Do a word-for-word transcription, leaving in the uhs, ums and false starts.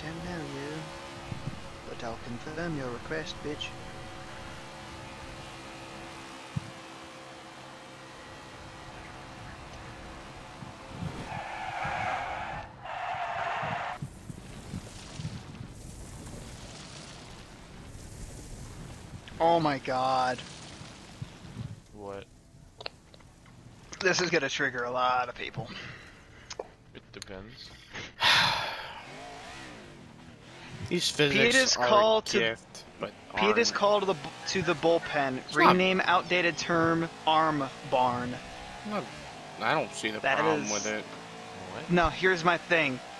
Don't know you, but I'll confirm your request, bitch. Oh my god. What? This is gonna trigger a lot of people. It depends. These physics Peter's are call a to- gift, but Peter's aren't. call to the to the bullpen. It's not- Rename outdated term arm barn. Not- I don't see the That problem is- with it. What? No, here's my thing.